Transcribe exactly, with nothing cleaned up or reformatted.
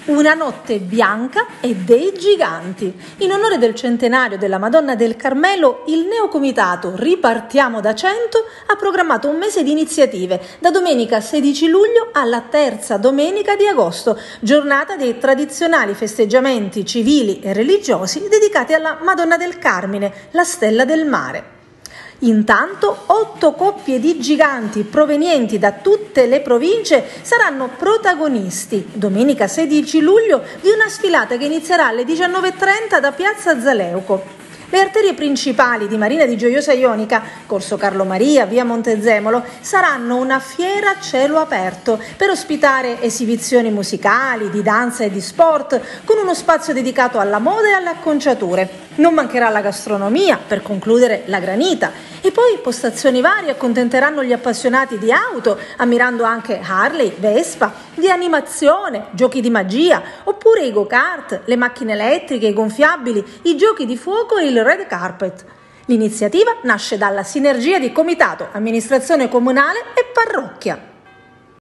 Una notte bianca e dei giganti. In onore del centenario della Madonna del Carmelo, il neocomitato Ripartiamo da cento ha programmato un mese di iniziative, da domenica sedici luglio alla terza domenica di agosto, giornata dei tradizionali festeggiamenti civili e religiosi dedicati alla Madonna del Carmine, la stella del mare. Intanto, otto coppie di giganti provenienti da tutte le province saranno protagonisti, domenica sedici luglio, di una sfilata che inizierà alle diciannove e trenta da Piazza Zaleuco. Le arterie principali di Marina di Gioiosa Ionica, Corso Carlo Maria, via Montezemolo, saranno una fiera a cielo aperto per ospitare esibizioni musicali, di danza e di sport, con uno spazio dedicato alla moda e alle acconciature. Non mancherà la gastronomia, per concludere la granita, e poi postazioni varie accontenteranno gli appassionati di auto, ammirando anche Harley, Vespa, di animazione, giochi di magia, oppure i go-kart, le macchine elettriche, i gonfiabili, i giochi di fuoco e il red carpet. L'iniziativa nasce dalla sinergia di comitato, amministrazione comunale e parrocchia.